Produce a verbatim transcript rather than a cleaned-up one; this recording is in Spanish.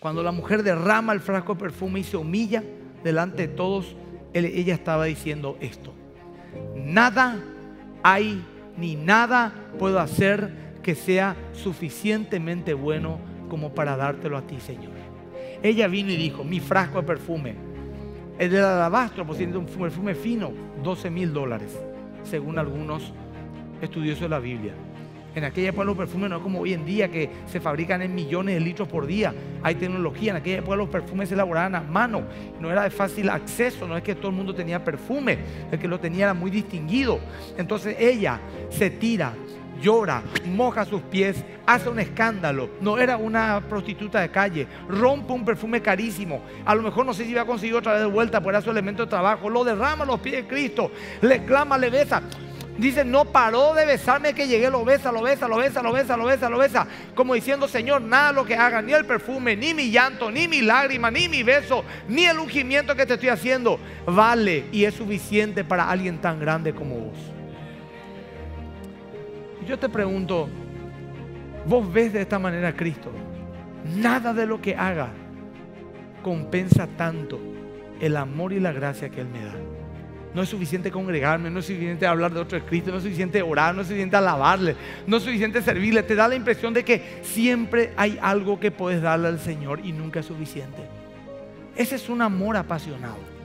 Cuando la mujer derrama el frasco de perfume y se humilla delante de todos, él- ella estaba diciendo esto: nada hay ni nada puedo hacer que sea suficientemente bueno como para dártelo a ti, Señor. Ella vino y dijo: mi frasco de perfume, el del alabastro, por cierto, un perfume fino, doce mil dólares, según algunos estudiosos de la Biblia. En aquella época los perfumes no es como hoy en día, que se fabrican en millones de litros por día. Hay tecnología. En aquella época los perfumes se elaboraban a mano. No era de fácil acceso. No es que todo el mundo tenía perfume. El que lo tenía era muy distinguido. Entonces ella se tira, llora, moja sus pies, hace un escándalo. No era una prostituta de calle. Rompe un perfume carísimo. A lo mejor no sé si iba a conseguir otra vez de vuelta, porque era su elemento de trabajo. Lo derrama a los pies de Cristo. Le clama, le besa. Dice: no paró de besarme que llegué, lo besa, lo besa, lo besa, lo besa, lo besa, lo besa. Como diciendo: Señor, nada lo que haga, ni el perfume, ni mi llanto, ni mi lágrima, ni mi beso, ni el ungimiento que te estoy haciendo vale y es suficiente para alguien tan grande como vos. Y yo te pregunto, ¿vos ves de esta manera a Cristo? Nada de lo que haga compensa tanto el amor y la gracia que Él me da. No es suficiente congregarme, no es suficiente hablar de otro de Cristo, no es suficiente orar, no es suficiente alabarle, no es suficiente servirle. Te da la impresión de que siempre hay algo que puedes darle al Señor y nunca es suficiente. Ese es un amor apasionado.